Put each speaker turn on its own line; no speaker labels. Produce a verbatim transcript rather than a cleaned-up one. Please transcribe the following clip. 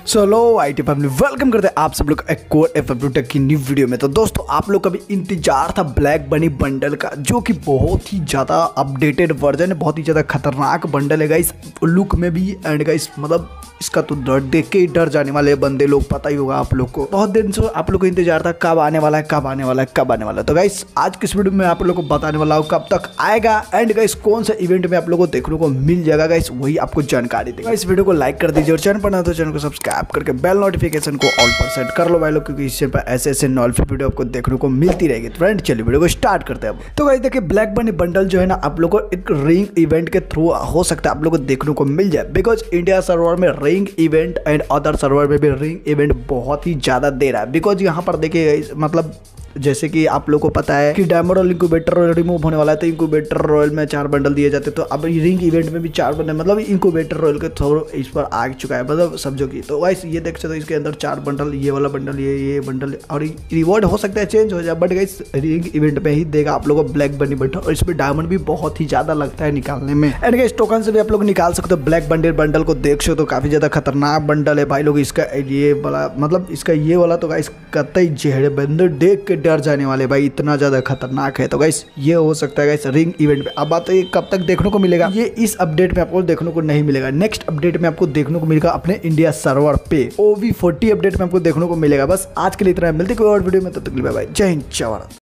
So hello IT family, welcome करते हैं आप सब लोग एक और एफ टेक की न्यू वीडियो में। तो दोस्तों आप लोग का भी इंतजार था ब्लैक बनी बंडल का, जो कि बहुत ही ज़्यादा अपडेटेड वर्जन है, बहुत ही ज़्यादा खतरनाक बंडल है गाइस, लुक में भी एंड गाइस मतलब इसका तो डर देख के ही डर जाने वाले बंदे लोग, पता ही होगा आप लोग को। बहुत दिन से आप लोग को इंतजार था कब आने वाला है कब आने वाला है कब आने वाला है। तो गाइस आज किस वीडियो में आप लोग को बताने वाला हूँ कब तक आएगा एंड गाइस कौन सा इवेंट में आप लोग को देखने को मिल जाएगा गाइस, वही आपको जानकारी देगा। इस वीडियो को लाइक कर दीजिए और चैनल पर ना तो चैनल को सब्सक्राइब करके बेल नोटिफिकेशन को ऑल पर सेट कर लो भाई लोग, क्योंकि इससे पर ऐसे ऐसे नॉलेज वीडियो आपको देखने को मिलती रहेगी। तो फ्रेंड चलिए वीडियो को स्टार्ट करते हैं अब। तो गाइस देखिए ब्लैक बनी बंडल जो है ना आप लोग को एक रिंग इवेंट के थ्रू हो सकता है आप लोग को देखने को मिल जाए, बिकॉज इंडिया सर्वर में ring event and other server में भी रिंग इवेंट बहुत ही ज्यादा दे रहा है। बिकॉज यहाँ पर देखिए मतलब जैसे कि आप लोग को पता है कि डायमंड और इंक्यूबेटर रॉयल रिमूव होने वाला है, तो इंक्यूबेटर रॉयल में चार बंडल दिए जाते हैं, तो अब रिंग इवेंट में भी चार बंडल मतलब इंक्यूबेटर रॉयल के थ्रू इस पर आ चुका है, मतलब समझो कि। तो गाइस ये देख सकते हो इसके अंदर चार बंडल, ये वाला बंडल, ये ये बंडल, और रिवॉर्ड हो सकता है चेंज हो जाए, बट गाइस रिंग इवेंट में ही देगा आप लोग को ब्लैक बनी बंडल, और इसमें डायमंड भी बहुत ही ज्यादा लगता है निकालने में। एंड गाइस टोकन से भी आप लोग निकाल सकते हो ब्लैक बंडल बंडल को, देख सकते हो काफी ज्यादा खतरनाक बंडल है भाई लोग। इसका ये वाला मतलब इसका ये वाला तो गाइस कतई चेहरे बंदर देख के डर जाने वाले भाई, इतना ज्यादा खतरनाक है। तो गाइस ये हो सकता है गाइस रिंग इवेंट में। अब बात है कब तक देखने को मिलेगा, ये इस अपडेट में आपको देखने को नहीं मिलेगा, नेक्स्ट अपडेट में आपको देखने को मिलेगा अपने इंडिया सर्वर पे, ओ वी फोर्टी अपडेट में आपको देखने को मिलेगा। बस आज के लिए इतना, मिलते कोई और वीडियो में, तब तक के लिए बाय बाय, जय हिंद जय भारत।